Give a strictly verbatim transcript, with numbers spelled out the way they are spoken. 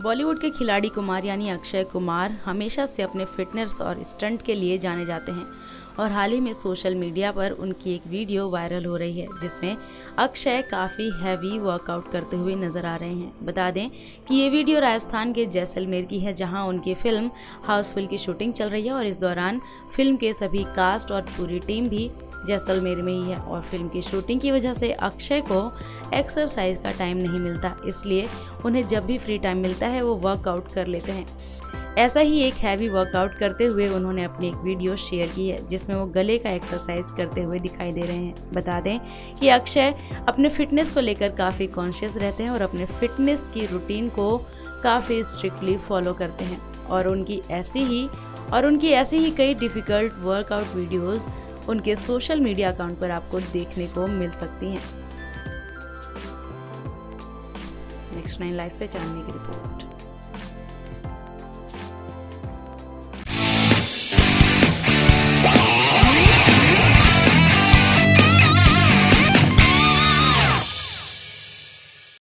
बॉलीवुड के खिलाड़ी कुमार यानी अक्षय कुमार हमेशा से अपने फिटनेस और स्टंट के लिए जाने जाते हैं और हाल ही में सोशल मीडिया पर उनकी एक वीडियो वायरल हो रही है जिसमें अक्षय काफ़ी हैवी वर्कआउट करते हुए नजर आ रहे हैं। बता दें कि ये वीडियो राजस्थान के जैसलमेर की है, जहां उनकी फिल्म हाउसफुल की शूटिंग चल रही है और इस दौरान फिल्म के सभी कास्ट और पूरी टीम भी जैसलमेर में ही है। और फिल्म की शूटिंग की वजह से अक्षय को एक्सरसाइज का टाइम नहीं मिलता, इसलिए उन्हें जब भी फ्री टाइम मिलता है वो वर्कआउट कर लेते हैं। ऐसा ही एक हैवी वर्कआउट करते हुए उन्होंने अपनी एक वीडियो शेयर की है जिसमें वो गले का एक्सरसाइज करते हुए दिखाई दे रहे हैं। बता दें कि अक्षय अपने फिटनेस को लेकर काफ़ी कॉन्शियस रहते हैं और अपने फिटनेस की रूटीन को काफ़ी स्ट्रिक्टली फॉलो करते हैं और उनकी ऐसी ही और उनकी ऐसी ही कई डिफ़िकल्ट वर्कआउट वीडियोज़ उनके सोशल मीडिया अकाउंट पर आपको देखने को मिल सकती हैं। नेक्स्ट नाइन लाइव से जानने की रिपोर्ट।